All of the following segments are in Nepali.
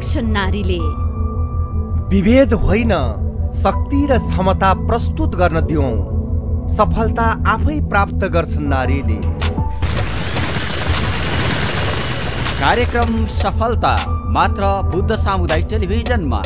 गर्छन् नारीले। विभेद होइन, शक्ति र क्षमता प्रस्तुत गर्न दिउँ। सफलता आफै प्राप्त गर्छन् नारीले। कार्यक्रम सफलता मात्र बुद्ध सामुदायिक टेलिभिजनमा।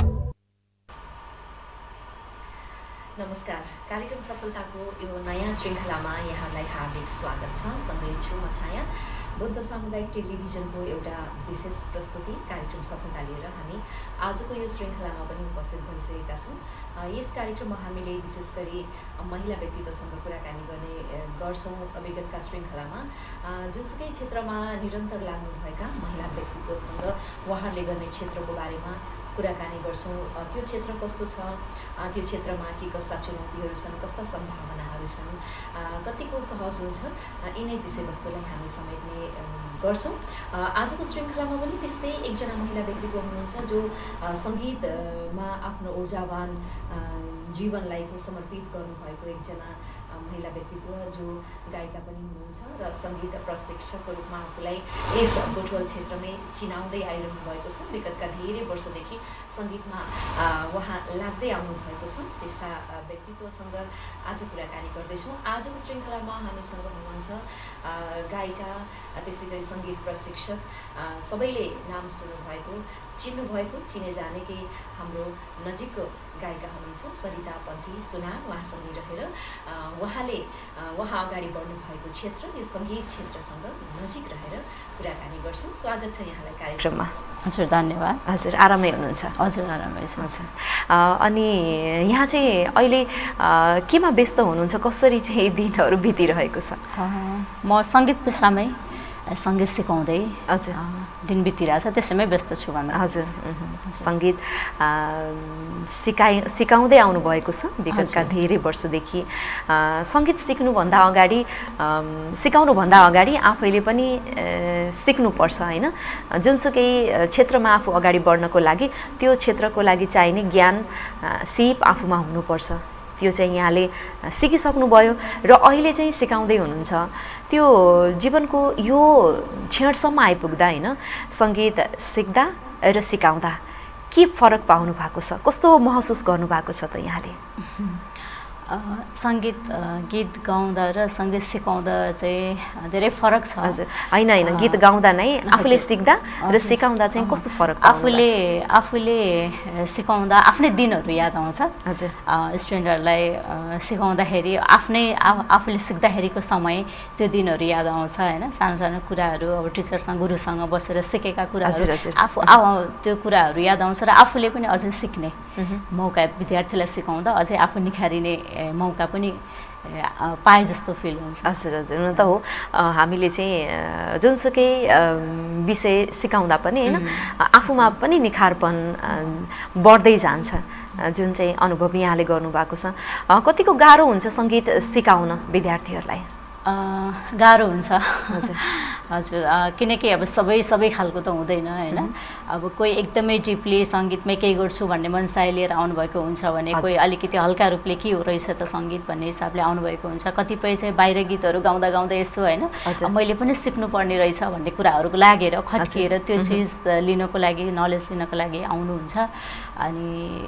नमस्कार, कार्यक्रम सफलताको यो नयाँ श्रृङ्खलामा यहाँलाई हार्दिक स्वागत छ। सँगै छु म छाया। बुद्ध सामुदायिक टेलिभिजनको एउटा विशेष प्रस्तुति कार्यक्रम सफलता लिएर हामी आजको यो श्रृङ्खलामा पनि उपस्थित भइसकेका छौँ। यस कार्यक्रममा हामीले विशेष गरी महिला व्यक्तित्वसँग कुराकानी गर्छौँ। विगतका श्रृङ्खलामा जुनसुकै क्षेत्रमा निरन्तर लाग्नुभएका महिला व्यक्तित्वसँग उहाँहरूले गर्ने क्षेत्रको बारेमा कुराकानी गर्छौँ। त्यो क्षेत्र कस्तो छ, त्यो क्षेत्रमा के कस्ता चुनौतीहरू छन्, कस्ता सम्भावनाहरू छन्, कतिको सहज हुन्छ, यिनै विषयवस्तुलाई हामी समेट्ने गर्छौँ। आजको श्रृङ्खलामा पनि त्यस्तै एकजना महिला व्यक्तित्व हुनुहुन्छ जो सङ्गीतमा आफ्नो ऊर्जावान जीवनलाई चाहिँ समर्पित गर्नुभएको एकजना महिला व्यक्तित्व जो गायिका पनि हुनुहुन्छ र सङ्गीत प्रशिक्षकको रूपमा आफूलाई यस बुटवल क्षेत्रमै चिनाउँदै आइरहनु भएको छ। विगतका धेरै वर्षदेखि सङ्गीतमा उहाँ लाग्दै आउनु भएको छ। त्यस्ता व्यक्तित्वसँग आज कुराकानी गर्दैछौँ। आजको श्रृङ्खलामा हामीसँग हुनुहुन्छ गायिका, त्यसै गरी सङ्गीत प्रशिक्षक, सबैले नाम सुन्नुभएको, चिन्नुभएको, चिने जाने केही हाम्रो नजिकको गायिका हुनुहुन्छ सरिता पन्थी सुनार। उहाँसँगै रहेर उहाँ अगाडि बढ्नु भएको क्षेत्र यो सङ्गीत क्षेत्रसँग नजिक रहेर कुराकानी गर्छौँ। स्वागत छ यहाँलाई कार्यक्रममा। हजुर, धन्यवाद। हजुर, आरामै हुनुहुन्छ? हजुर, आरामै छु। अनि यहाँ चाहिँ अहिले केमा व्यस्त हुनुहुन्छ? कसरी चाहिँ दिनहरू बितिरहेको छ? म सङ्गीत पेसामै सङ्गीत सिकाउँदै हजुर दिन बितिरहेछ, त्यसैमै व्यस्त छु भन्न। हजुर, सङ्गीत सिकाउँदै आउनुभएको छ विगतका धेरै वर्षदेखि। सङ्गीत सिक्नुभन्दा अगाडि, सिकाउनुभन्दा अगाडि आफैले पनि सिक्नुपर्छ होइन। जुनसुकै क्षेत्रमा आफू अगाडि बढ्नको लागि त्यो क्षेत्रको लागि चाहिने ज्ञान सिप आफूमा हुनुपर्छ। त्यो चाहिँ यहाँले सिकिसक्नुभयो र अहिले चाहिँ सिकाउँदै हुनुहुन्छ। त्यो जीवनको यो क्षणसम्म आइपुग्दा होइन, सङ्गीत सिक्दा र सिकाउँदा के फरक पाउनु भएको छ? कस्तो महसुस गर्नुभएको छ त यहाँले? सङ्गीत गीत गाउँदा र सङ्गीत सिकाउँदा चाहिँ धेरै फरक छ। हजुर, होइन गीत गाउँदा नै आफूले सिक्दा र सिकाउँदा चाहिँ कस्तो फरक? आफूले सिकाउँदा आफ्नै दिनहरू याद आउँछ। हजुर, स्टुडेन्टहरूलाई सिकाउँदाखेरि आफूले सिक्दाखेरिको समय त्यो दिनहरू याद आउँछ होइन। सानो सानो कुराहरू अब टिचरसँग गुरुसँग बसेर सिकेका कुराहरू त्यो कुराहरू याद आउँछ र आफूले पनि अझै सिक्ने मौका, विद्यार्थीलाई सिकाउँदा अझै आफू निखारिने मौका पनि पाए जस्तो फिल हुन्छ। हजुर हजुर, हुन त हो। हामीले चाहिँ जुनसुकै विषय सिकाउँदा पनि होइन, आफूमा पनि निखारपन बढ्दै जान्छ, जुन चाहिँ अनुभव यहाँले गर्नुभएको छ। कतिको गाह्रो हुन्छ सङ्गीत सिकाउन विद्यार्थीहरूलाई? गाह्रो हुन्छ। हजुर, किनकि अब सबै खालको त हुँदैन होइन। अब कोही एकदमै डिपली सङ्गीतमै केही गर्छु भन्ने मनसाय लिएर आउनुभएको हुन्छ भने, कोही अलिकति हल्का रूपले के हो रहेछ त सङ्गीत भन्ने हिसाबले आउनुभएको हुन्छ। कतिपय चाहिँ बाहिर गीतहरू गाउँदा गाउँदा यसो होइन मैले पनि सिक्नुपर्ने रहेछ भन्ने कुराहरूको लागेर खट्किएर त्यो चिज लिनको लागि, नलेज लिनको लागि आउनुहुन्छ। अनि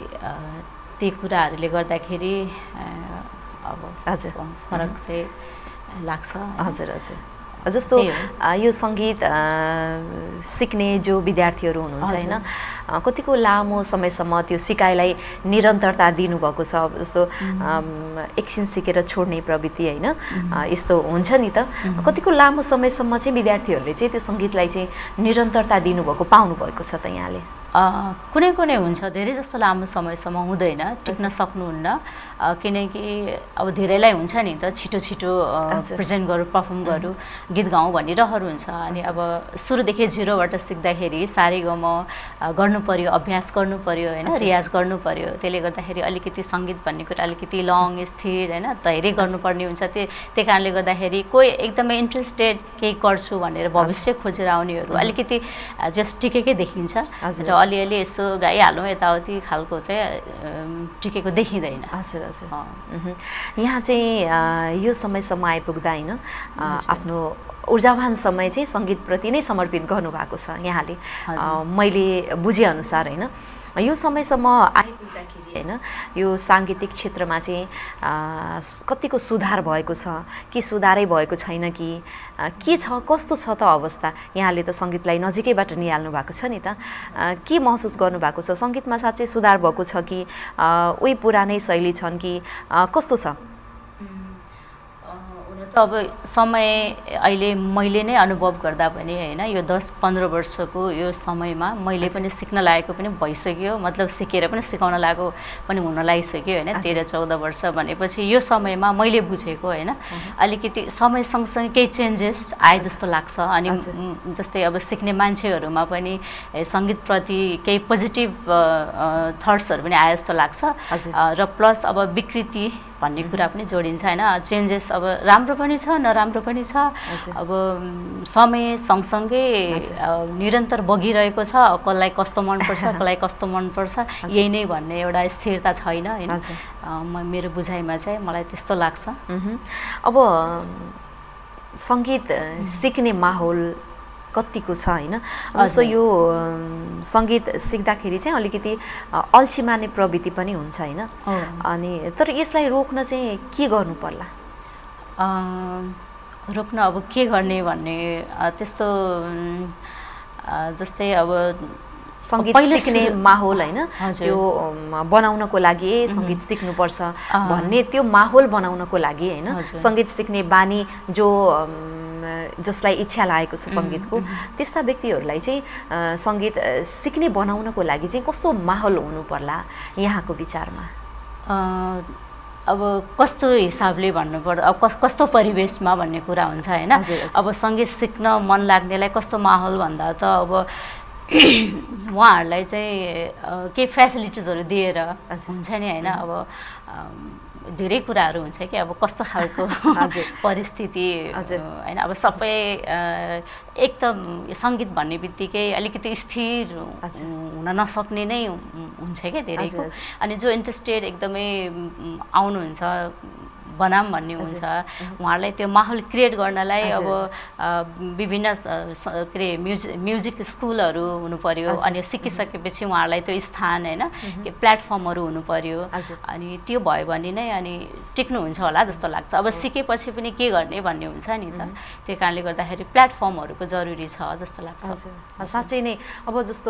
ती कुराहरूले गर्दाखेरि अब हजुर फरक चाहिँ लाग्छ। हजुर हजुर, जस्तो यो सङ्गीत सिक्ने जो विद्यार्थीहरू हुनुहुन्छ होइन, कतिको लामो समयसम्म त्यो सिकाइलाई निरन्तरता दिनुभएको छ? जस्तो एकछिन सिकेर छोड्ने प्रवृत्ति होइन, यस्तो हुन्छ नि त। कतिको लामो समयसम्म चाहिँ विद्यार्थीहरूले चाहिँ त्यो सङ्गीतलाई चाहिँ निरन्तरता दिनुभएको पाउनुभएको छ त यहाँले? कुनै हुन्छ, धेरै जस्तो लामो समयसम्म हुँदैन, टिक्न सक्नुहुन्न। किनकि अब धेरैलाई हुन्छ नि त छिटो प्रेजेन्ट गरौँ, पर्फर्म गरौँ, गीत गाउँ भन्ने रहर हुन्छ। अनि अब सुरुदेखि जिरोबाट सिक्दाखेरि सारेगम गर्नु पर्यो, अभ्यास गर्नु पर्यो होइन, रियाज गर्नु पर्यो। त्यसले गर्दाखेरि अलिकति सङ्गीत भन्ने कुरा अलिकति लङ स्थिर होइन धेरै गर्नुपर्ने हुन्छ। त्यही कारणले गर्दाखेरि कोही एकदमै इन्ट्रेस्टेड केही गर्छु भनेर भविष्य खोजेर आउनेहरू अलिकति जस्ट टिकेकै देखिन्छ र अलिअलि यसो गाइहालौँ यताउति खालको चाहिँ टिकेको देखिँदैन। हजुर हजुर। यहाँ चाहिँ यो समयसम्म आइपुग्दा होइन आफ्नो ऊर्जावान समय चाहिँ सङ्गीतप्रति नै समर्पित गर्नुभएको छ यहाँले, मैले बुझेअनुसार होइन। यो समयसम्म आइपुग्दाखेरि होइन यो साङ्गीतिक क्षेत्रमा चाहिँ कतिको सुधार भएको छ कि सुधारै भएको छैन कि के छ, कस्तो छ त अवस्था? यहाँले त सङ्गीतलाई नजिकैबाट निहाल्नु भएको छ नि त, के महसुस गर्नुभएको छ? सङ्गीतमा साँच्चै सुधार भएको छ कि उही पुरानै शैली छन् कि कस्तो छ? अब समय अहिले मैले नै अनुभव गर्दा पनि होइन यो 10-15 वर्षको यो समयमा मैले पनि सिक्न लागेको पनि भइसक्यो, मतलब सिकेर पनि सिकाउन लागेको पनि हुन लागिसक्यो होइन। 13-14 वर्ष भनेपछि यो समयमा मैले बुझेको होइन अलिकति समय सँगसँगै केही चेन्जेस आए जस्तो लाग्छ। अनि जस्तै अब सिक्ने मान्छेहरूमा पनि सङ्गीतप्रति केही पोजिटिभ थट्सहरू पनि आए जस्तो लाग्छ र प्लस अब विकृति भन्ने कुरा पनि जोडिन्छ होइन। चेन्जेस अब राम्रो पनि छ नराम्रो पनि छ, अब समय सँगसँगै निरन्तर बगिरहेको छ। कसलाई कस्तो मनपर्छ कसलाई कस्तो मनपर्छ यही नै भन्ने एउटा स्थिरता छैन होइन। मेरो बुझाइमा चाहिँ मलाई त्यस्तो लाग्छ। अब सङ्गीत सिक्ने माहौल कतिको छ होइन? जस्तो यो सङ्गीत सिक्दाखेरि चाहिँ अलिकति अल्छी मान्ने प्रवृत्ति पनि हुन्छ होइन? अनि तर यसलाई रोक्न चाहिँ के गर्नु पर्ला? रोक्न अब के गर्ने भन्ने त्यस्तो जस्तै अब सङ्गीत सिक्ने माहौल होइन त्यो बनाउनको लागि सङ्गीत सिक्नुपर्छ भन्ने त्यो माहौल बनाउनको लागि होइन सङ्गीत सिक्ने बानी जसलाई इच्छा लागेको छ सङ्गीतको त्यस्ता व्यक्तिहरूलाई चाहिँ सङ्गीत सिक्ने बनाउनको लागि चाहिँ कस्तो माहौल हुनु पर्ला यहाँको विचारमा? अब कस्तो हिसाबले भन्नुपर्दा अब कस्तो परिवेशमा भन्ने कुरा हुन्छ होइन। अब सङ्गीत सिक्न मन लाग्नेलाई कस्तो माहौल भन्दा त अब उहाँहरूलाई चाहिँ केही फेसिलिटिजहरू दिएर हुन्छ नि होइन। अब धेरै कुराहरू हुन्छ कि अब कस्तो खालको परिस्थिति होइन। अब सबै एक त सङ्गीत भन्ने बित्तिकै अलिकति स्थिर हुन नसक्ने नै हुन्छ क्या धेरैको। अनि जो इन्ट्रेस्टेड एकदमै आउनुहुन्छ बनाम भन्ने हुन्छ उहाँहरूलाई त्यो माहौल क्रिएट गर्नलाई अब विभिन्न के अरे म्युजिक स्कुलहरू हुनु पर्यो। अनि सिकिसकेपछि उहाँहरूलाई त्यो स्थान होइन प्लेटफर्महरू हुनु पर्यो। अनि त्यो भयो भने नै अनि टिक्नुहुन्छ होला जस्तो लाग्छ। अब सिकेपछि पनि के गर्ने भन्ने हुन्छ नि त, त्यो कारणले गर्दाखेरि प्लेटफर्महरूको जरुरी छ जस्तो लाग्छ। साँच्चै नै अब जस्तो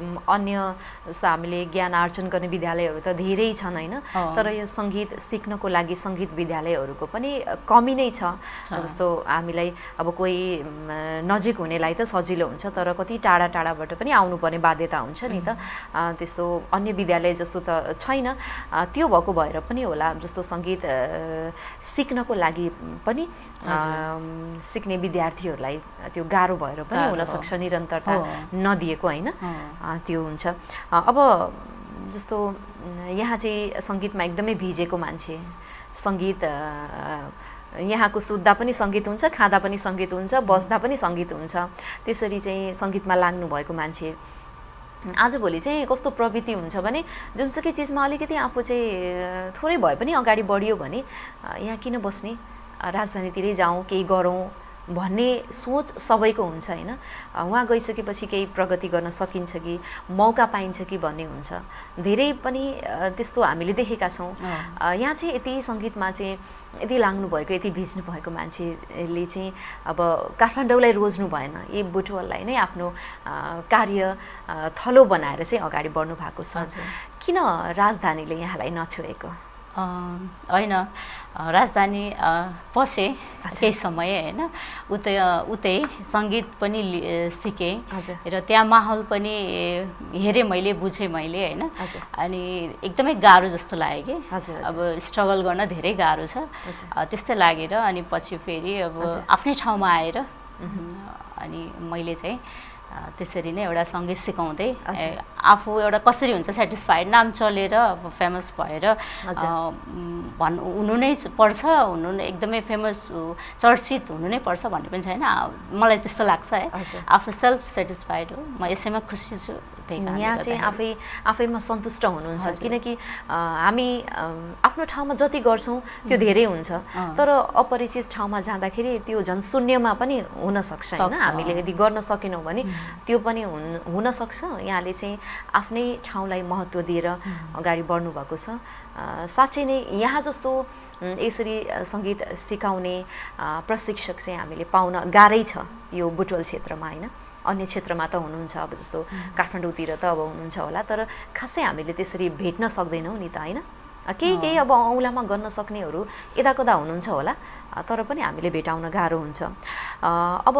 अन्य जस्तो हामीले ज्ञान आर्जन गर्ने विद्यालयहरू त धेरै छन् होइन, तर यो सङ्गीत सिक्नको लागि सङ्गीत विद्यालयहरूको पनि कमी नै छ। जस्तो हामीलाई अब कोही नजिक हुनेलाई त सजिलो हुन्छ, तर कति टाढा टाढाबाट पनि आउनुपर्ने बाध्यता हुन्छ नि त। त्यस्तो अन्य विद्यालय जस्तो त छैन, त्यो भएको भएर पनि होला। जस्तो सङ्गीत सिक्नको लागि पनि सिक्ने विद्यार्थीहरूलाई त्यो गाह्रो भएर पनि हुनसक्छ निरन्तरता नदिएको होइन, त्यो हुन्छ। अब जस्तो यहाँ चाहिँ सङ्गीतमा एकदमै भिजेको मान्छे, सङ्गीत यहाँको सुत्दा पनि सङ्गीत हुन्छ, खाँदा पनि सङ्गीत हुन्छ, बस्दा पनि सङ्गीत हुन्छ, त्यसरी चाहिँ सङ्गीतमा लाग्नु भएको मान्छे आजभोलि चाहिँ कस्तो प्रवृत्ति हुन्छ भने जुनसुकै चिजमा अलिकति आफू चाहिँ थोरै भए पनि अगाडि बढियो भने यहाँ किन बस्ने, राजधानीतिरै जाउँ केही गरौँ भन्ने सोच सबैको हुन्छ होइन। उहाँ गइसकेपछि केही प्रगति गर्न सकिन्छ कि मौका पाइन्छ कि भन्ने हुन्छ। धेरै पनि त्यस्तो हामीले देखेका छौँ। यहाँ चाहिँ यति सङ्गीतमा चाहिँ यति लाग्नु भएको यति भिज्नु भएको मान्छेले चाहिँ अब काठमाडौँलाई रोज्नु भएन, यी बुटवललाई नै आफ्नो कार्य थलो बनाएर चाहिँ अगाडि बढ्नु भएको छ। किन राजधानीले यहाँलाई नछोएको? होइन, राजधानी पसे केही समय होइन, उतै सङ्गीत पनि सिकेँ र त्यहाँ माहौल पनि हेरेँ मैले, बुझेँ मैले होइन। अनि एकदमै गाह्रो जस्तो लाग्यो कि अब स्ट्रगल गर्न धेरै गाह्रो छ त्यस्तै लागेर अनि पछि फेरि अब आफ्नै ठाउँमा आएर अनि मैले चाहिँ त्यसरी नै एउटा सङ्गीत सिकाउँदै आफू एउटा कसरी हुन्छ सेटिस्फाइड, नाम चलेर अब फेमस भएर हुनु नै पर्छ, हुनु नै एकदमै फेमस चर्चित हुनु नै पर्छ भन्ने पनि छैन। मलाई त्यस्तो लाग्छ है, आफू सेल्फ सेटिस्फाइड हो, म यसैमा खुसी छु, यहाँ चाहिँ आफैमा सन्तुष्ट हुनुहुन्छ किनकि हामी आफ्नो ठाउँमा जति गर्छौँ त्यो धेरै हुन्छ तर अपरिचित ठाउँमा जाँदाखेरि त्यो झन् शून्यमा पनि हुन सक्छ हैन हामीले यदि गर्न सकेनौँ भने त्यो पनि हुन सक्छ यहाँले चाहिँ आफ्नै ठाउँलाई महत्त्व दिएर अगाडि बढ्नु भएको छ साँच्चै नै यहाँ जस्तो यसरी सङ्गीत सिकाउने प्रशिक्षक चाहिँ हामीले पाउन गाह्रै छ यो बुटवल क्षेत्रमा हैन अन्य क्षेत्रमा त हुनुहुन्छ अब जस्तो काठमाडौँतिर त अब हुनुहुन्छ होला तर खासै हामीले त्यसरी भेट्न सक्दैनौँ नि त हैन केही अब औँलामा गर्न सक्नेहरू यदाकदा हुनुहुन्छ होला तर पनि हामीले भेटाउन गाह्रो हुन्छ अब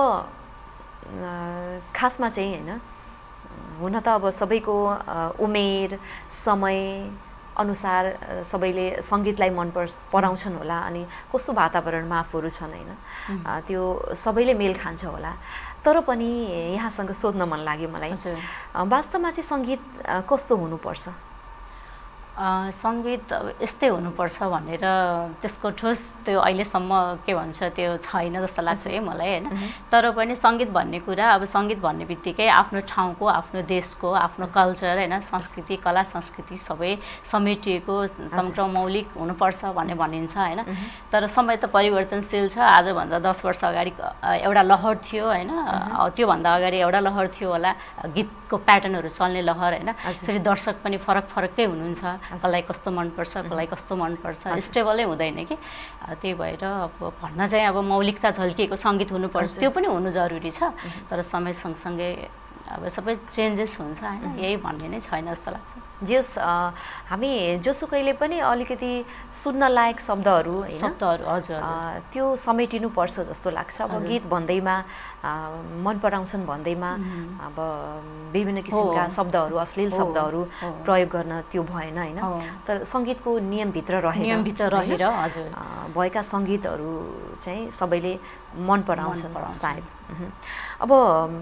खासमा चाहिँ हैन हुन त अब सबैको उमेर समय अनुसार सबैले सङ्गीतलाई मन पराउँछन् होला अनि कस्तो वातावरणमा आफूहरू छन् हैन त्यो सबैले मेल खान्छ होला तर पनि यहाँसँग सोध्न मन लाग्यो मलाई वास्तवमा चाहिँ सङ्गीत कस्तो हुनुपर्छ सङ्गीत यस्तै हुनुपर्छ भनेर त्यसको ठोस त्यो अहिलेसम्म के भन्छ त्यो छैन जस्तो लाग्छ है मलाई हैन तर पनि सङ्गीत भन्ने कुरा अब सङ्गीत भन्ने बित्तिकै आफ्नो ठाउँको आफ्नो देशको आफ्नो कल्चर हैन संस्कृति कला संस्कृति सबै समेटिएको समग्र मौलिक हुनुपर्छ भन्ने भनिन्छ हैन तर समय त परिवर्तनशील छ आजभन्दा 10 वर्ष अगाडि एउटा लहर थियो हैन त्योभन्दा अगाडि एउटा लहर थियो होला गीतको प्याटर्नहरू चल्ने लहर हैन फेरि दर्शक पनि फरकै हुनुहुन्छ कसलाई कस्तो मनपर्छ कसलाई कस्तो मनपर्छ स्टेबलै हुँदैन कि त्यही भएर अब भन्न चाहिँ अब मौलिकता झल्किएको सङ्गीत हुनुपर्छ त्यो पनि हुनु जरुरी छ तर समय सँगसँगै अब सबै चेन्जेस हुन्छ हैन यही भन्ने नै छैन जस्तो लाग्छ जस हामी जोसुकैले पनि अलिकति सुन्न लायक शब्दहरू हजुर त्यो समेटिनु पर्छ जस्तो लाग्छ अब गीत भन्दैमा मन पराउँछन् भन्दैमा अब विभिन्न किसिमका शब्दहरू अश्लील शब्दहरू प्रयोग गर्न त्यो भएन हैन तर सङ्गीतको नियमभित्र रहेर हजुर भएका सङ्गीतहरू चाहिँ सबैले मन पराउँछन् सायद अब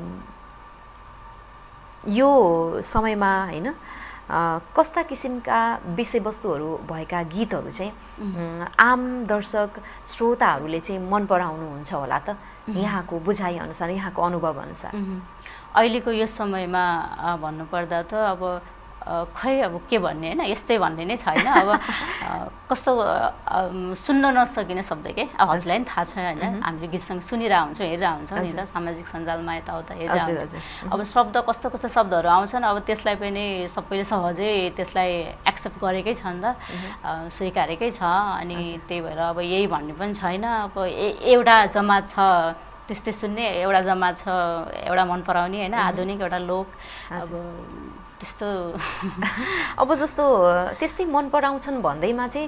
यो समयमा हैन कस्ता किसिमका विषयवस्तुहरू भएका गीतहरू चाहिँ आम दर्शक श्रोताहरूले चाहिँ मन पराउनुहुन्छ होला त यहाँको बुझाइ अनुसार यहाँको अनुभव अनुसार अहिलेको यो समयमा भन्नुपर्दा त अब खै अब के भन्ने हैन यस्तै भन्ने नै छैन अब कस्तो सुन्न नसकिने शब्द के अब हजुरलाई पनि थाहा छ हैन हामीले गीतसँग सुनिरहेको हुन्छौँ हेरिरहेको हुन्छौँ नि त सामाजिक सञ्जालमा यताउता हेरिरहेको हुन्छ अब शब्द कस्तो शब्दहरू आउँछन् अब त्यसलाई पनि सबैले सहजै त्यसलाई एक्सेप्ट गरेकै छ नि त स्वीकारेकै छ अनि त्यही भएर अब यही भन्ने पनि छैन अब एउटा जमात छ त्यस्तै सुन्ने एउटा जमात छ एउटा मन पराउने हैन आधुनिक एउटा लोक अब त्यस्तो अब जस्तो त्यस्तै मन पराउँछन् भन्दैमा चाहिँ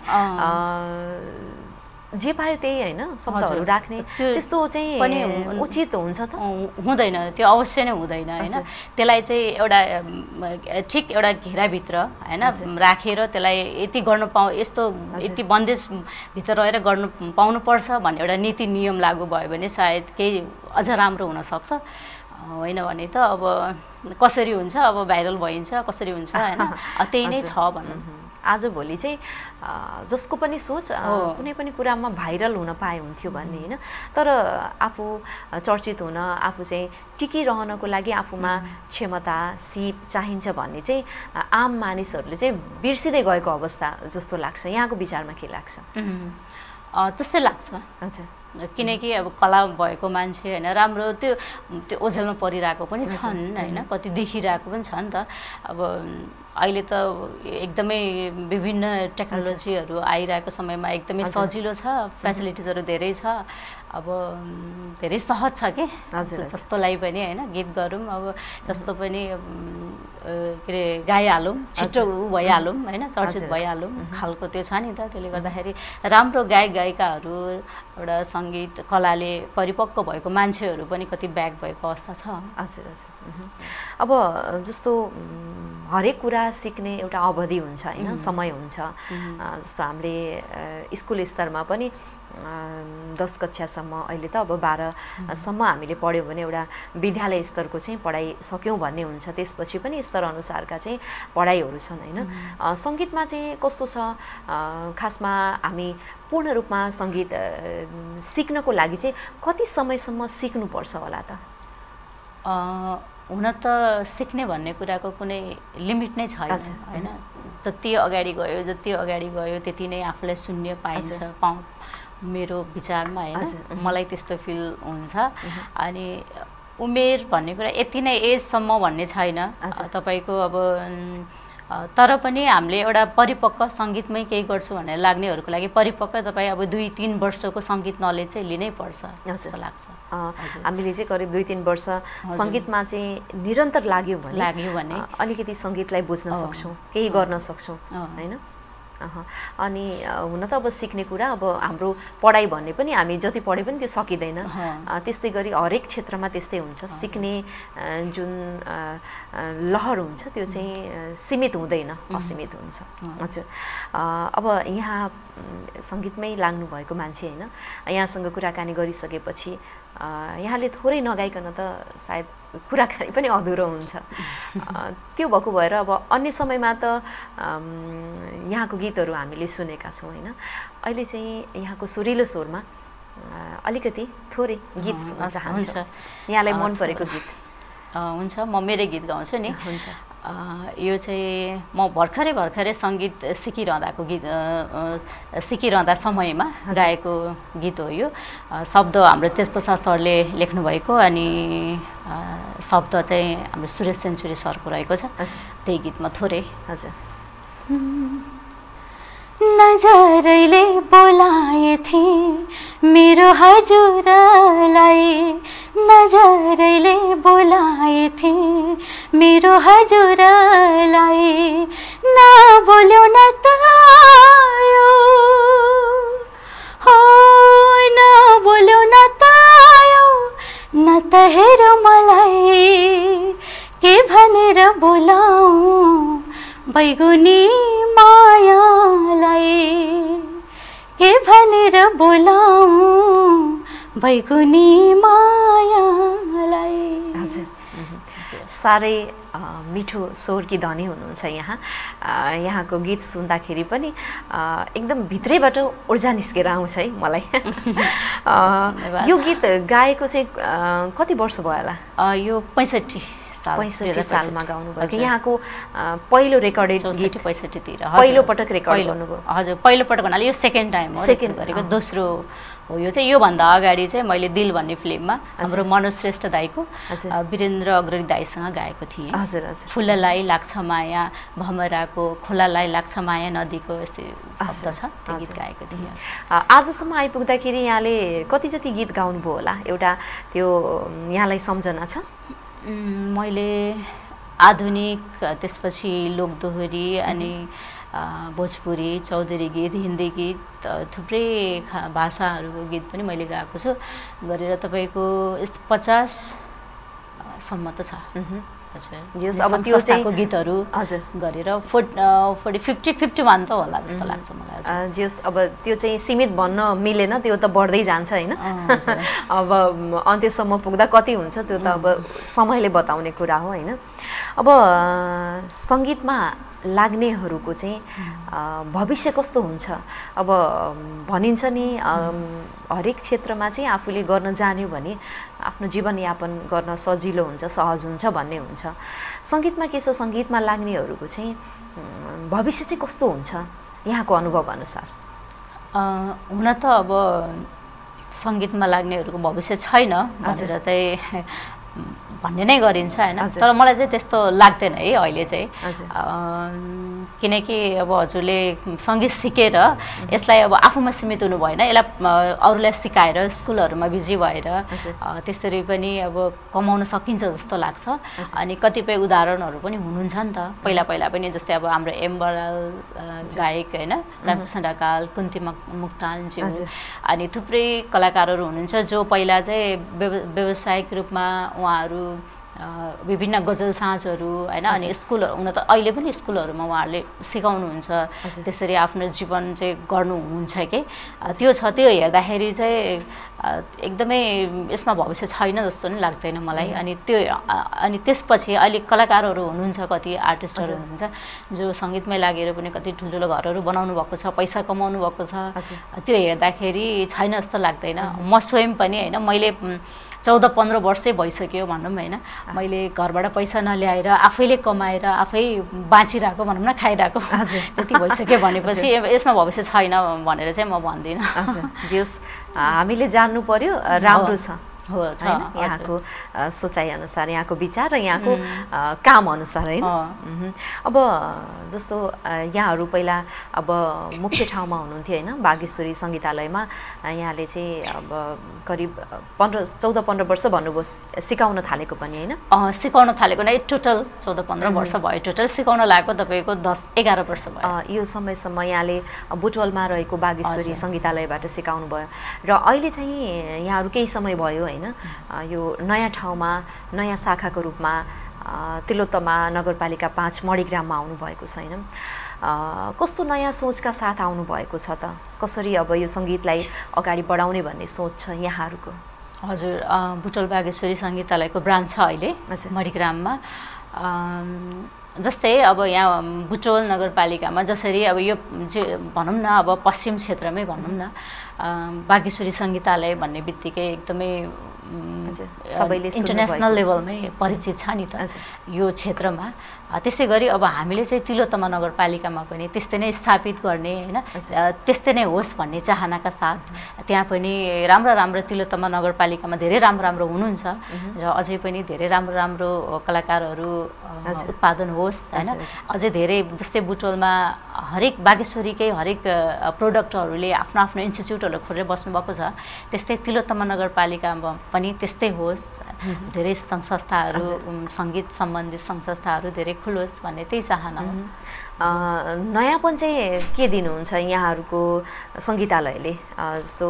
जे पायो त्यही हैन शब्दहरू राख्ने त्यस्तो चाहिँ पनि उचित हुन्छ त हुँदैन त्यो अवश्य नै हुँदैन हैन त्यसलाई चाहिँ एउटा ठिक एउटा घेराभित्र हैन राखेर त्यसलाई यति गर्न यस्तो यति बन्देज भित्र रहेर गर्नु पाउनुपर्छ भन्ने एउटा नीति नियम लागू भयो भने सायद केही अझ राम्रो हुन सक्छ होइन भने त अब कसरी हुन्छ अब भाइरल भइन्छ कसरी हुन्छ हैन त्यही नै छ भनौँ आजभोलि चाहिँ जसको पनि सोच कुनै पनि कुरामा भाइरल हुन पाए हुन्थ्यो भन्ने हैन तर आफू चर्चित हुन आफू चाहिँ टिकिरहनको लागि आफूमा क्षमता सिप चाहिन्छ भन्ने चाहिँ आम मानिसहरूले चाहिँ बिर्सिँदै गएको अवस्था जस्तो लाग्छ यहाँको विचारमा के लाग्छ त्यस्तै लाग्छ हजुर किनकि अब कला भएको मान्छे हैन राम्रो त्यो ओझेलमा परिरहेको पनि छन् हैन कति देखिरहेको पनि छ नि त अब अहिले त एकदमै विभिन्न टेक्नोलोजीहरू आइरहेको समयमा एकदमै सजिलो छ फेसिलिटिजहरू धेरै छ अब धेरै सहज छ के जस्तोलाई पनि हैन गीत गरौँ अब जस्तो पनि के अरे गाइहालौँ छिटो भइहालौँ हैन चर्चित भइहालौँ खालको त्यो छ नि त त्यसले गर्दाखेरि राम्रो गायक गायिकाहरू एउटा सङ्गीत कलाले परिपक्व भएको मान्छेहरू पनि कति ब्याक भएको अवस्था छ हजुर हजुर अब जस्तो हरेक कुरा सिक्ने एउटा अवधि हुन्छ हैन समय हुन्छ जस्तो हामीले स्कुल स्तरमा पनि 10 कक्षासम्म अहिले त अब 12 सम्म हामीले पढ्यौँ भने एउटा विद्यालय स्तरको चाहिँ पढाइ सक्यौँ भन्ने हुन्छ त्यसपछि पनि स्तर अनुसारका चाहिँ पढाइहरू छन् हैन सङ्गीतमा चाहिँ कस्तो छ खासमा हामी पूर्ण रूपमा सङ्गीत सिक्नको लागि चाहिँ कति समयसम्म सिक्नुपर्छ होला त हुन त सिक्ने भन्ने कुराको कुनै लिमिट नै छैन होइन। जति अगाडि गयो त्यति नै आफूलाई सुन्ने पाइन्छ मेरो विचारमा होइन। मलाई त्यस्तो फिल हुन्छ। अनि उमेर भन्ने कुरा यति नै एजसम्म भन्ने छैन तपाईँको अब। तर पनि हामीले एउटा परिपक्व सङ्गीतमै केही गर्छु भनेर लाग्नेहरूको लागि परिपक्व तपाईँ अब 2-3 वर्षको सङ्गीत नलेज चाहिँ लिनै पर्छ जस्तो लाग्छ। हामीले चाहिँ करिब 2-3 वर्ष सङ्गीतमा चाहिँ निरन्तर लाग्यो भने अलिकति सङ्गीतलाई बुझ्न सक्छौँ, केही गर्न सक्छौँ होइन। अनि हुन त अब सिक्ने कुरा अब हाम्रो पढाइ भन्ने पनि हामी जति पढे पनि त्यो सकिँदैन। त्यस्तै गरी हरेक क्षेत्रमा त्यस्तै हुन्छ। सिक्ने जुन लहर हुन्छ त्यो चाहिँ सीमित हुँदैन, असीमित हुन्छ। हजुर अब यहाँ सङ्गीतमै लाग्नु भएको मान्छे होइन, यहाँसँग कुराकानी गरिसकेपछि यहाँले थोरै नगाइकन त सायद कुराकानी पनि अधुरो हुन्छ। त्यो भएको भएर अब अन्य समयमा त यहाँको गीतहरू हामीले सुनेका छौँ होइन। अहिले चाहिँ यहाँको सुरिलो स्वरमा अलिकति थोरै गीत सुन्न चाहन्छ, यहाँलाई मन परेको गीत। हुन्छ, म मेरै गीत गाउँछु नि। हुन्छ। यो चाहिँ म भर्खरै सङ्गीत सिकिरहँदा समयमा गाएको गीत हो यो। शब्द हाम्रो त्यसप्रसाद सरले लेख्नुभएको अनि शब्द चाहिँ हाम्रो सुरेश सेन्चुरी सरको रहेको छ। त्यही गीतमा थोरै। हजुर। नजरले बोलाए थिए मेरो हजुरलाई, नजरले बोलाए थिए मेरो हजुरलाई, नबोल्यो न त आयो हो, नबोल्यो न त आयो, न त हेर मलाई के भनेर बोलाऊँ बैगुनी मायालाई, के भनेर बोलाऊँ बैगुनी मायालाई। हजुर, साह्रै मिठो स्वरकी धनी हुनुहुन्छ यहाँ। यहाँको गीत सुन्दाखेरि पनि एकदम भित्रैबाट ऊर्जा निस्केर आउँछ है मलाई। यो गीत गाएको चाहिँ कति वर्ष भयो होला? यो 65 सालमा गाउनुभयो। यहाँको पहिलो रेकर्डेड गीत 65 तिर पहिलो पटक रेकर्ड गर्नुभयो? हजुर, पहिलो पटक भन्नाले यो सेकेन्ड टाइम हो रेकर्ड गरेको। दोस्रो हो यो चाहिँ। योभन्दा अगाडि चाहिँ मैले दिल भन्ने फिल्ममा हाम्रो मनोज श्रेष्ठ दाईको वीरेन्द्र अग्रणी दाईसँग गाएको थिएँ। हजुर हजुर। फुललाई लाग्छ माया, भमराको खोलालाई लाग्छ माया, नदीको यस्तै शब्द छ, त्यो गीत गाएको थिएँ। आजसम्म आइपुग्दाखेरि यहाँले कति जति गीत गाउनुभयो होला? एउटा त्यो यहाँलाई सम्झना छ? मैले आधुनिक, त्यसपछि लोकदोहोरी अनि भोजपुरी, चौधरी गीत, हिन्दी गीत, थुप्रै भाषाहरूको गीत पनि मैले गाएको छु। गरेर तपाईँको 50 सम्म त छ। अब संस्थाको गीतहरू गरेर 50-51 त होला जस्तो लाग्छ मलाई। जस अब त्यो चाहिँ सीमित भन्न मिलेन, त्यो त बढ्दै जान्छ होइन। अब अन्त्यसम्म पुग्दा कति हुन्छ त्यो त अब समयले बताउने कुरा हो होइन। अब सङ्गीतमा लाग्नेहरूको चाहिँ भविष्य कस्तो हुन्छ? अब भनिन्छ नि हरेक क्षेत्रमा चाहिँ आफूले गर्न जान्यो भने आफ्नो जीवनयापन गर्न सजिलो हुन्छ, सहज हुन्छ भन्ने हुन्छ। सङ्गीतमा के छ, सङ्गीतमा लाग्नेहरूको चाहिँ भविष्य चाहिँ कस्तो हुन्छ यहाँको अनुभव अनुसार? हुन त अब सङ्गीतमा लाग्नेहरूको भविष्य छैन भनेर चाहिँ भन्ने नै गरिन्छ होइन। तर मलाई चाहिँ त्यस्तो लाग्दैन है अहिले चाहिँ। किनकि अब हजुरले सङ्गीत सिकेर यसलाई अब आफूमा सीमित हुनु भएन, यसलाई अरूलाई सिकाएर स्कुलहरूमा बिजी भएर त्यसरी पनि अब कमाउन सकिन्छ जस्तो लाग्छ। अनि कतिपय उदाहरणहरू पनि हुनुहुन्छ नि त पहिला पनि, जस्तै अब हाम्रो एम बराल गायक होइन, रामकृष्ण ढकाल, कुन्ती मुक्तानज्यू अनि थुप्रै कलाकारहरू हुनुहुन्छ जो पहिला चाहिँ व्यावसायिक रूपमा उहाँहरू विभिन्न गजल साँझहरू होइन अनि स्कुलहरू, हुन त अहिले पनि स्कुलहरूमा उहाँहरूले सिकाउनुहुन्छ, त्यसरी आफ्नो जीवन चाहिँ गर्नुहुन्छ कि त्यो छ। त्यो हेर्दाखेरि चाहिँ एकदमै यसमा भविष्य छैन जस्तो नि लाग्दैन मलाई। अनि त्यसपछि अहिले कलाकारहरू हुनुहुन्छ, कति आर्टिस्टहरू हुनुहुन्छ जो सङ्गीतमै लागेर पनि कति ठुल्ठुलो घरहरू बनाउनु भएको छ, पैसा कमाउनु भएको छ। त्यो हेर्दाखेरि छैन जस्तो लाग्दैन। म स्वयं पनि होइन, मैले 14-15 वर्षै भइसक्यो भनौँ होइन मैले घरबाट पैसा नल्याएर आफैले कमाएर आफै बाँचिरहेको भनौँ न खाइरहेको त्यति भइसक्यो भनेपछि यसमा भविष्य छैन भनेर चाहिँ म भन्दिनँ। हजुर जस हामीले जान्नु पर्यो राम्रो छ हो यहाँको सोचाइ अनुसार यहाँको विचार र यहाँको काम अनुसार होइन। अब जस्तो यहाँहरू पहिला अब मुख्य ठाउँमा हुनुहुन्थ्यो होइन बागेश्वरी सङ्गीतालयमा यहाँले चाहिँ अब करिब 14-15 वर्ष भन्नुभयो सिकाउन थालेको पनि होइन? सिकाउन थालेको नै टोटल 14-15 वर्ष भयो। टोटल सिकाउन लागेको तपाईँको 10-11 वर्ष भयो। यो समयसम्म यहाँले बुटवलमा रहेको बागेश्वरी सङ्गीतालयबाट सिकाउनु भयो र अहिले चाहिँ यहाँहरू केही समय भयो होइन यो नयाँ ठाउँमा नयाँ शाखाको रूपमा तिलोत्तमा नगरपालिका 5 मणिग्राममा आउनुभएको छ होइन? कस्तो नयाँ सोचका साथ आउनुभएको छ त? कसरी अब यो सङ्गीतलाई अगाडि बढाउने भन्ने सोच छ यहाँहरूको? हजुर बुटवल बागेश्वरी सङ्गीतालयको ब्रान्च छ अहिले मणिग्राममा। जस्तै अब यहाँ बुटवल नगरपालिकामा जसरी अब यो भनौँ न अब पश्चिम क्षेत्रमै भनौँ न बागेश्वरी सङ्गीतालय भन्ने बित्तिकै एकदमै सबैले इन्टरनेसनल लेभलमै परिचित छ नि त यो क्षेत्रमा। त्यसै गरी अब हामीले चाहिँ तिलोत्तमा नगरपालिकामा पनि त्यस्तै नै स्थापित गर्ने होइन त्यस्तै नै होस् भन्ने चाहनाका साथ त्यहाँ पनि राम्रा तिलोत्तमा नगरपालिकामा धेरै राम्रो हुनुहुन्छ र अझै पनि धेरै राम्रो कलाकारहरू उत्पादन होस् होइन। अझै धेरै जस्तै बुटवलमा हरेक बागेश्वरीकै हरेक प्रोडक्टहरूले आफ्नो इन्स्टिच्युटहरू खोलेर बस्नुभएको छ त्यस्तै तिलोत्तमा नगरपालिकामा पनि त्यस्तै होस्। धेरै सङ्घ संस्थाहरू सङ्गीत सम्बन्धित सङ्घ संस्थाहरू धेरै खुलोस् भन्ने त्यही चाहना हो। नयाँपन चाहिँ के दिनुहुन्छ यहाँहरूको सङ्गीतालयले? जस्तो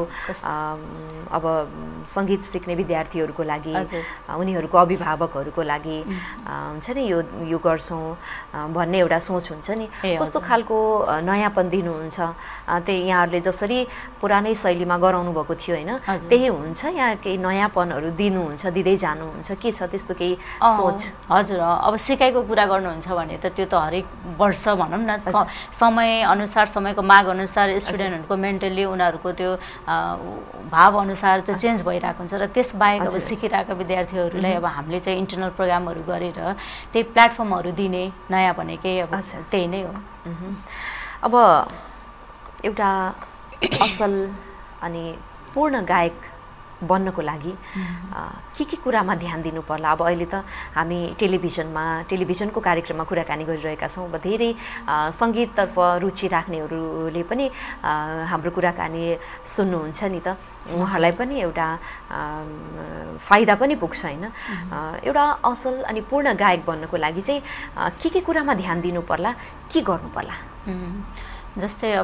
अब सङ्गीत सिक्ने विद्यार्थीहरूको लागि उनीहरूको अभिभावकहरूको लागि हुन्छ नि यो गर्छौँ भन्ने एउटा सोच हुन्छ नि कस्तो खालको नयाँपन दिनुहुन्छ? त्यही यहाँहरूले जसरी पुरानै शैलीमा गराउनु भएको थियो होइन त्यही हुन्छ या केही नयाँपनहरू दिनुहुन्छ दिँदै जानुहुन्छ के छ त्यस्तो केही सोच? हजुर अब सिकाइको कुरा गर्नुहुन्छ भने त त्यो त हरेक वर्ष भनौँ न समय अनुसार समयको माग अनुसार स्टुडेन्टहरूको मेन्टली उनीहरूको त्यो भाव अनुसार त्यो चेन्ज भइरहेको हुन्छ र त्यसबाहेक अब सिकिरहेका विद्यार्थीहरूलाई अब हामीले चाहिँ इन्टरनल प्रोग्रामहरू गरेर त्यही प्लेटफर्महरू दिने नयाँ भनेकै अब त्यही नै हो। अब एउटा असल अनि पूर्ण गायक बन्नको लागि के कुरामा ध्यान दिनु पर्ला? अब अहिले त हामी टेलिभिजनको कार्यक्रममा कुराकानी गरिरहेका छौँ। अब धेरै सङ्गीततर्फ रुचि राख्नेहरूले पनि हाम्रो कुराकानी सुन्नुहुन्छ नि त उहाँहरूलाई पनि एउटा फाइदा पनि पुग्छ होइन? एउटा असल अनि पूर्ण गायक बन्नको लागि चाहिँ के कुरामा ध्यान दिनु पर्ला के गर्नु पर्ला? जस्तै अब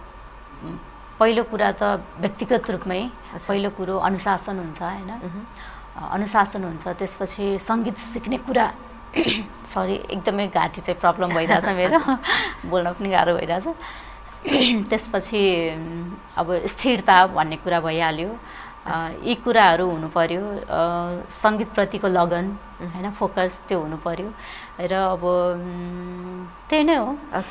पहिलो कुरा त व्यक्तिगत रूपमै पहिलो कुरो अनुशासन हुन्छ होइन? अनुशासन हुन्छ। त्यसपछि सङ्गीत सिक्ने कुरा सरी एकदमै घाँटी चाहिँ प्रब्लम भइरहेछ मेरो बोल्न पनि गाह्रो भइरहेछ। त्यसपछि अब स्थिरता भन्ने कुरा भइहाल्यो। यी कुराहरू हुनु पर्यो। सङ्गीतप्रतिको लगन होइन फोकस त्यो हुनु पर्यो र अब त्यही नै हो।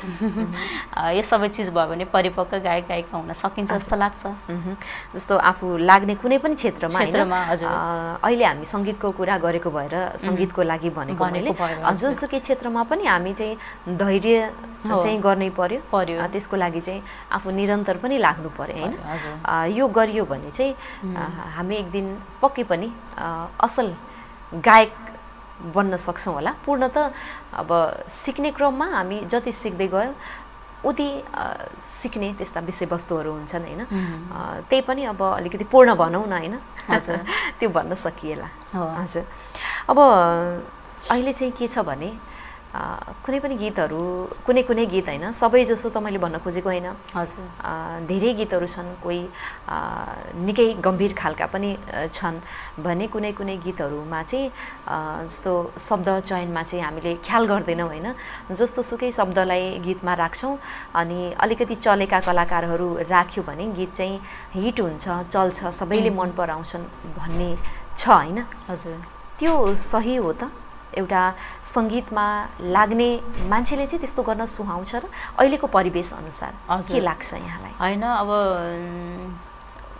यो सबै चिज भयो भने परिपक्व गायक गायिका हुन सकिन्छ जस्तो लाग्छ। जस्तो आफू लाग्ने कुनै पनि क्षेत्रमा अहिले हामी सङ्गीतको कुरा गरेको भएर सङ्गीतको लागि भनेको मैले जुनसुकै क्षेत्रमा पनि हामी चाहिँ धैर्य चाहिँ गर्नै पर्यो। त्यसको लागि चाहिँ आफू निरन्तर पनि लाग्नु पर्यो होइन? यो गरियो भने चाहिँ हामी एक दिन पक्कै पनि असल गायक बन्न सक्छौँ होला। पूर्ण त अब सिक्ने क्रममा हामी जति सिक्दै गयो उति सिक्ने त्यस्ता विषयवस्तुहरू हुन्छन् होइन? त्यही पनि अब अलिकति पूर्ण भनौँ न होइन? त्यो भन्न सकिएला। हजुर अब अहिले चाहिँ के छ भने कुनै पनि गीतहरू कुनै गीत होइन सबै जसो त मैले भन्न खोजेको होइन। धेरै गीतहरू छन् कोही निकै गम्भीर खालका पनि छन् भने कुनै गीतहरूमा चाहिँ जस्तो शब्द चयनमा चाहिँ हामीले ख्याल गर्दैनौँ होइन? जस्तो सुकै शब्दलाई गीतमा राख्छौँ अनि अलिकति चलेका कलाकारहरू राख्यो भने गीत चाहिँ हिट हुन्छ चल्छ सबैले मन पराउँछन् भन्ने छ होइन? हजुर त्यो सही हो त? एउटा सङ्गीतमा लाग्ने मान्छेले चाहिँ त्यस्तो गर्न सुहाउँछ र अहिलेको परिवेश अनुसार के लाग्छ यहाँलाई? होइन अब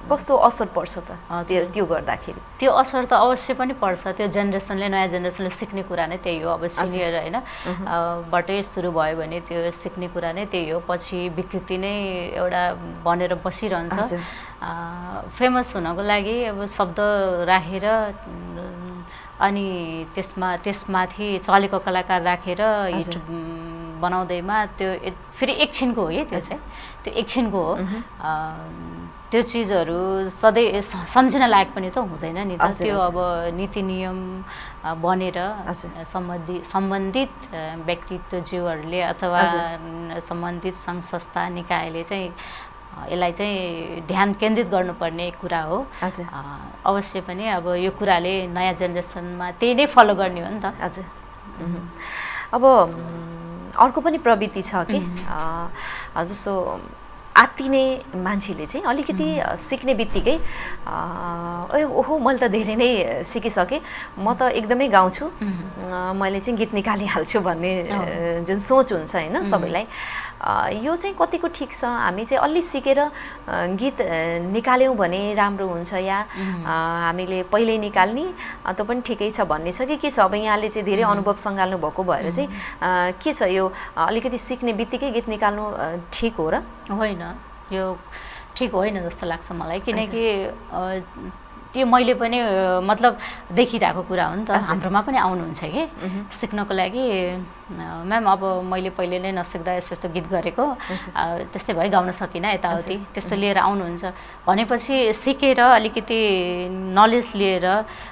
कस्तो असर पर्छ त त्यो गर्दाखेरि? त्यो असर त अवश्य पनि पर्छ। त्यो जेनेरेसनले, नयाँ जेनेरेसनले सिक्ने कुरा नै त्यही हो। अब सिनियर होइन बाटै सुरु भयो भने त्यो सिक्ने कुरा नै त्यही हो। पछि विकृति नै एउटा बनेर बसिरहन्छ। फेमस हुनको लागि अब शब्द राखेर अनि त्यसमाथि चलेको कलाकार राखेर हिट बनाउँदैमा त्यो फेरि एकछिनको हो है। त्यो चाहिँ त्यो एकछिनको हो। त्यो चिजहरू सधैँ सम्झिन लायक पनि त हुँदैन नि त। त्यो अब नीति नियम बनेर सम्बन्धित व्यक्तित्वज्यूहरूले अथवा सम्बन्धित सङ्घ संस्था निकायले चाहिँ यसलाई चाहिँ ध्यान केन्द्रित गर्नुपर्ने कुरा हो। अवश्य पनि अब यो कुराले नयाँ जेनेरेसनमा त्यही नै फलो गर्ने हो नि त। हजुर। अब अर्को पनि प्रवृत्ति छ कि जस्तो आत्तिने मान्छेले चाहिँ अलिकति सिक्ने बित्तिकै ओहो मैले त धेरै नै सिकिसकेँ, म त एकदमै गाउँछु, मैले चाहिँ गीत निकालिहाल्छु भन्ने जुन सोच हुन्छ होइन सबैलाई, यो चाहिँ कतिको ठिक छ? हामी चाहिँ अलि सिकेर गीत निकाल्यौँ भने राम्रो हुन्छ या हामीले पहिल्यै निकाल्ने त्यो पनि ठिकै छ भन्ने छ कि के छ? अब यहाँले चाहिँ धेरै अनुभव सङ्घाल्नु भएको भएर चाहिँ के छ यो अलिकति सिक्ने बित्तिकै गीत निकाल्नु ठिक हो र? होइन, यो ठिक होइन जस्तो लाग्छ मलाई। किनकि त्यो मैले पनि मतलब देखिरहेको कुरा हो नि त। हाम्रोमा पनि आउनुहुन्छ कि सिक्नको लागि, म्याम अब मैले पहिले नै नसिक्दा यस्तो यस्तो गीत गरेको, त्यस्तै भयो गाउन सकिनँ यताउति, त्यस्तो लिएर आउनुहुन्छ। भनेपछि सिकेर अलिकति नलेज लिएर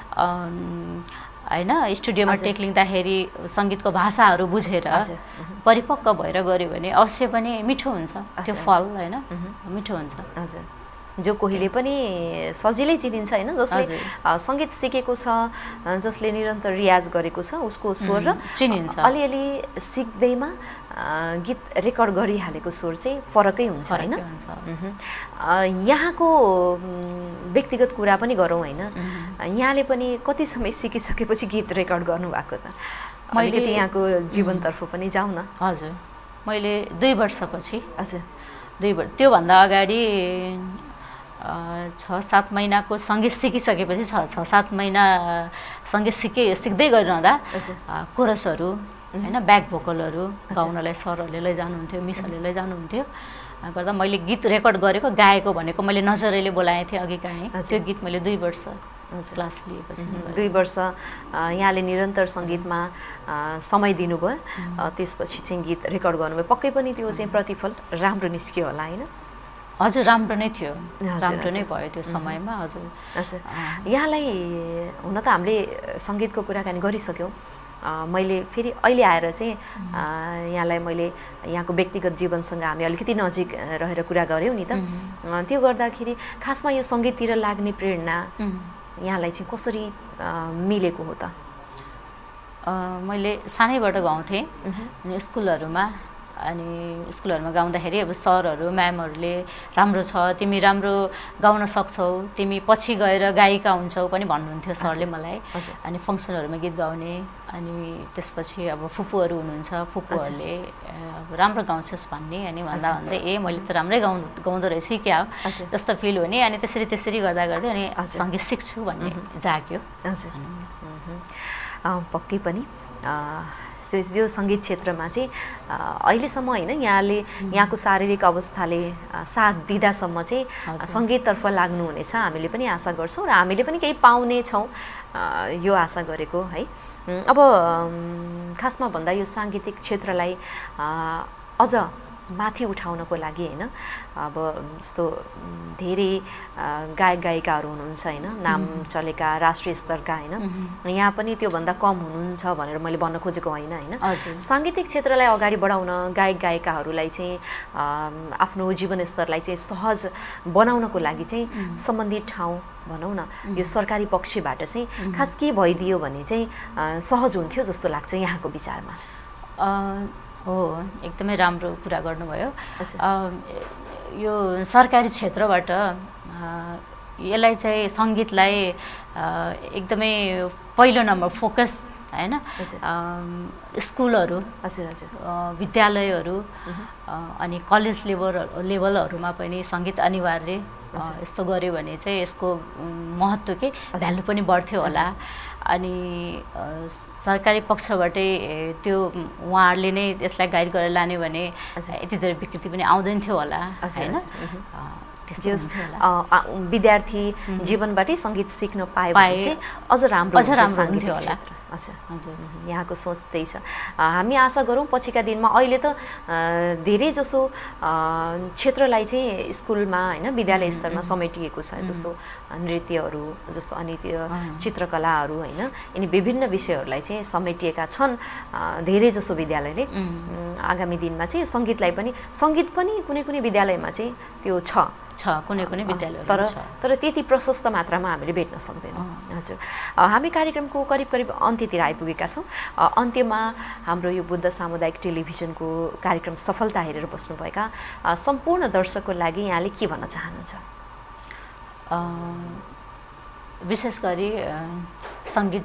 होइन स्टुडियोमा टेक लिँदाखेरि सङ्गीतको भाषाहरू बुझेर परिपक्व भएर गऱ्यो भने अवश्य पनि मिठो हुन्छ त्यो फल होइन, मिठो हुन्छ। हजुर। जो कोहीले पनि सजिलै चिनिन्छ होइन, जसले सङ्गीत सिकेको छ, जसले निरन्तर रियाज गरेको छ, उसको स्वर र चिनिन्छ। अलिअलि सिक्दैमा गीत रेकर्ड गरिहालेको स्वर चाहिँ फरकै हुन्छ होइन। यहाँको व्यक्तिगत कुरा पनि गरौँ होइन, यहाँले पनि कति समय सिकिसकेपछि गीत रेकर्ड गर्नुभएको त? अलिकति यहाँको जीवनतर्फ पनि जाउँ न। हजुर, मैले 2 वर्षपछि, हजुर 2 वर्ष, त्योभन्दा अगाडि 6-7 महिनाको सङ्गीत सिकिसकेपछि 6-7 महिना सङ्गीत सिक्दै गरिरहँदा कोरसहरू होइन, ब्याक भोकलहरू गाउनलाई सरहरूले लैजानुहुन्थ्यो, मिसहरूले लैजानुहुन्थ्यो गर्दा मैले गीत रेकर्ड गरेको गाएको भनेको मैले नजरैले बोलाएँ थिएँ, अघि गाएँ। त्यो गीत मैले 2 वर्ष क्लास लिएपछि 2 वर्ष यहाँले निरन्तर सङ्गीतमा समय दिनुभयो, त्यसपछि चाहिँ गीत रेकर्ड गर्नुभयो। पक्कै पनि त्यो चाहिँ प्रतिफल राम्रो निस्क्यो होला होइन? हजुर, राम्रो नै थियो, राम्रो नै भयो त्यो समयमा। हजुर। हजुर, यहाँलाई हुन त हामीले सङ्गीतको कुराकानी गरिसक्यौँ। मैले फेरि अहिले आएर चाहिँ यहाँलाई मैले यहाँको व्यक्तिगत जीवनसँग हामी अलिकति नजिक रहेर कुरा गऱ्यौँ नि त। त्यो गर्दाखेरि खासमा यो सङ्गीततिर लाग्ने प्रेरणा यहाँलाई चाहिँ कसरी मिलेको हो त? मैले सानैबाट गाउँथेँ स्कुलहरूमा, अनि स्कुलहरूमा गाउँदाखेरि अब सरहरू म्यामहरूले राम्रो छ, तिमी राम्रो गाउन सक्छौ, तिमी पछि गएर गायिका हुन्छौ पनि भन्नुहुन्थ्यो सरले मलाई। अनि फङ्सनहरूमा गीत गाउने, अनि त्यसपछि अब फुपूहरू हुनुहुन्छ, फुपूहरूले राम्रो गाउँछस् भन्ने, अनि भन्दा भन्दै मैले त राम्रै गाउँदो रहेछ क्या जस्तो फिल हुने। अनि त्यसरी गर्दा गर्दै अनि सङ्गीत सिक्छु भन्ने जाग्यो। पक्कै पनि जो सङ्गीत क्षेत्रमा चाहिँ अहिलेसम्म होइन यहाँले यहाँको शारीरिक अवस्थाले साथ दिँदासम्म चाहिँ सङ्गीततर्फ लाग्नुहुनेछ हामीले पनि आशा गर्छौँ र हामीले पनि केही पाउने छौँ यो आशा गरेको है। अब खासमा भन्दा यो साङ्गीतिक क्षेत्रलाई अझ माथि उठाउनको लागि होइन, अब जस्तो धेरै गायक गायिकाहरू हुनुहुन्छ होइन, नाम चलेका राष्ट्रिय स्तरका होइन, यहाँ पनि त्योभन्दा कम हुनुहुन्छ भनेर मैले भन्न खोजेको होइन होइन। साङ्गीतिक क्षेत्रलाई अगाडि बढाउन गायक गायिकाहरूलाई चाहिँ आफ्नो जीवनस्तरलाई चाहिँ सहज बनाउनको लागि चाहिँ सम्बन्धित ठाउँ भनौँ न यो सरकारी पक्षबाट चाहिँ खास के भइदियो भने चाहिँ सहज हुन्थ्यो जस्तो लाग्छ यहाँको विचारमा? हो, एकदमै राम्रो कुरा गर्नुभयो। यो सरकारी क्षेत्रबाट यसलाई चाहिँ सङ्गीतलाई एकदमै पहिलो नम्बर फोकस हैन स्कुलहरू हजुर हजुर विद्यालयहरू अनि कलेज लेभलहरूमा पनि सङ्गीत अनिवार्य यस्तो गर्यो भने चाहिँ यसको महत्त्व के भ्यालु पनि बढ्थ्यो होला अनि सरकारी पक्षबाटै त्यो उहाँहरूले नै यसलाई गाइड गरेर लाने भने यति धेरै विकृति पनि आउँदैन थियो होला हैन विद्यार्थी जीवनबाटै सङ्गीत सिक्न पाए भने चाहिँ अझ राम्रो हुन्थ्यो होला हजुर यहाँको सोच त्यही छ हामी आशा गरौँ पछिका दिनमा अहिले त धेरै जसो क्षेत्रलाई चाहिँ स्कुलमा हैन विद्यालय स्तरमा समेटिएको छ जस्तो नृत्यहरू जस्तो अनि चित्रकलाहरू हैन यिनी विभिन्न विषयहरूलाई चाहिँ समेटिएका छन् धेरै जसो विद्यालयले आगामी दिनमा चाहिँ सङ्गीतलाई पनि सङ्गीत पनि कुनै कुनै विद्यालयमा चाहिँ त्यो छ कुनै कुनै विद्यालयहरू छ तर त्यति प्रशस्त मात्रामा हामीले भेट्न सक्दैनौँ हजुर हामी कार्यक्रमको करिब करिब अन्त्यतिर आइपुगेका छौँ अन्त्यमा हाम्रो यो बुद्ध सामुदायिक टेलिभिजनको कार्यक्रम सफलता हेरेर बस्नुभएका सम्पूर्ण दर्शकको लागि यहाँले के भन्न चाहनुहुन्छ विशेष गरी सङ्गीत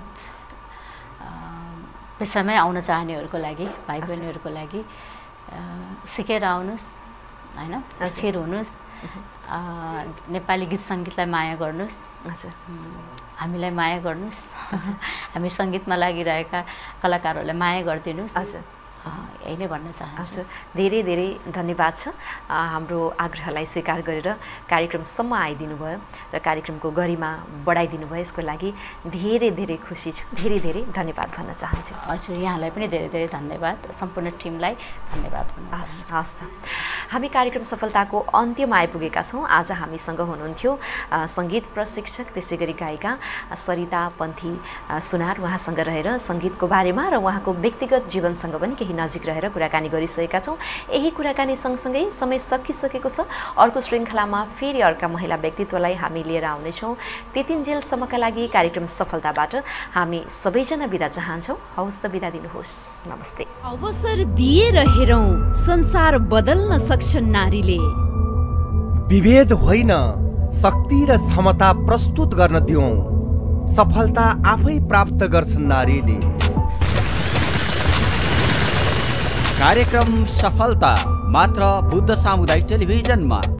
पेसामै आउन चाहनेहरूको लागि भाइ बहिनीहरूको लागि सिकेर आउनुहोस् हैन स्थिर हुनुहोस् नेपाली गीत सङ्गीतलाई माया गर्नुहोस् हामीलाई माया गर्नुहोस् हामी सङ्गीतमा लागिरहेका कलाकारहरूलाई माया गरिदिनुहोस् यही नै भन्न चाहन्छु धेरै धेरै धन्यवाद छ हाम्रो आग्रहलाई स्वीकार गरेर कार्यक्रमसम्म आइदिनु भयो र कार्यक्रमको गरिमा बढाइदिनु भयो यसको लागि धेरै धेरै खुसी छु धेरै धेरै धन्यवाद भन्न चाहन्छु हजुर यहाँलाई पनि धेरै धेरै धन्यवाद सम्पूर्ण टिमलाई धन्यवाद भन्न चाहन्छु हस् त हामी कार्यक्रम सफलताको अन्त्यमा आइपुगेका छौँ आज हामीसँग हुनुहुन्थ्यो सङ्गीत प्रशिक्षक त्यसै गरी गायिका सरिता पन्थी सुनार उहाँसँग रहेर सङ्गीतको बारेमा र उहाँको व्यक्तिगत जीवनसँग पनि केही नजिक रहेर कुराकानी गरिसकेका छौँ यही कुराकानी सँगसँगै समय सकिसकेको छ अर्को श्रृङ्खलामा फेरि अर्का महिला व्यक्तित्वलाई हामी लिएर आउनेछौँ त्यतिन्जेलसम्मका लागि कार्यक्रम सफलताबाट हामी सबैजना बिदा चाहन्छौँ हवस् त बिदा दिनुहोस् नमस्ते अवसर दिएर हेरौँ संसार बदल्न सक्छन् नारीले विभेद होइन शक्ति र क्षमता प्रस्तुत गर्न दिउँ सफलता आफै प्राप्त गर्छन् नारीले कार्यक्रम सफलता मात्र बुद्ध सामुदायिक टेलिभिजनमा